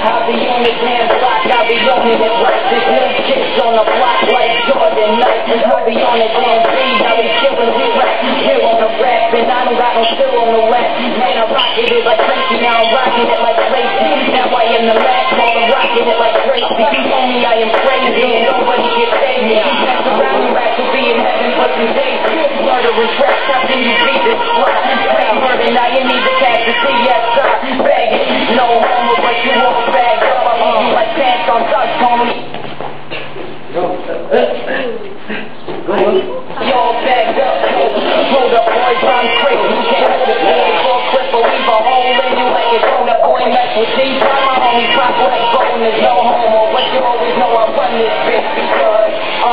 I'll be on the damn block, I'll be on it with right. This new chicks on the block like Jordan Knight. I'll be on the damn beat, I'll be killing with rap. Here on the rap, and I don't got no skill on the rap. Man, I rockin' it like crazy, now I'm rockin' it like crazy. Now I am the Mac, while I'm rockin' it like crazy. On me, I am crazy, and nobody can save me. Pass around the rap to be in heaven, but you days. Murderous rap, how can you beat this fly? Play murder, now you need the cash to see CSI. Bag it, no homo, but you won't bag up. I leave you like pants on dust, homie. Y'all bagged up, hold up, boys, I'm crazy. You can't hold it, boy, for a clip, or leave a hole in you like it's hold up, boy, mess with these. My homie pop like bone, there's no homo, but you always know I run this bitch because,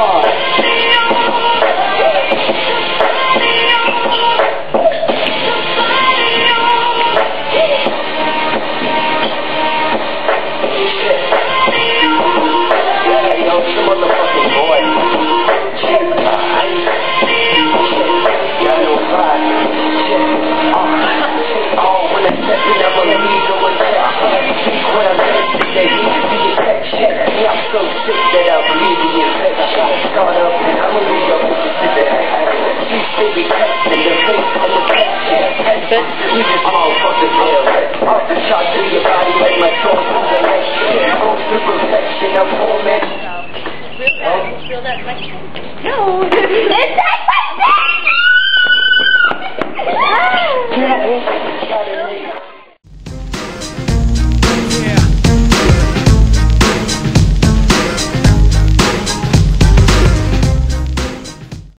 I'm so sick that I believe in your infection. Start up and I'm gonna leave your bitches to the action. These baby cuts in the face of the passion. You just motherfuckers hell. Off the shot to your body like my soul from the next shit. Home to perfection, I'm home, man. Feel that? No. It's that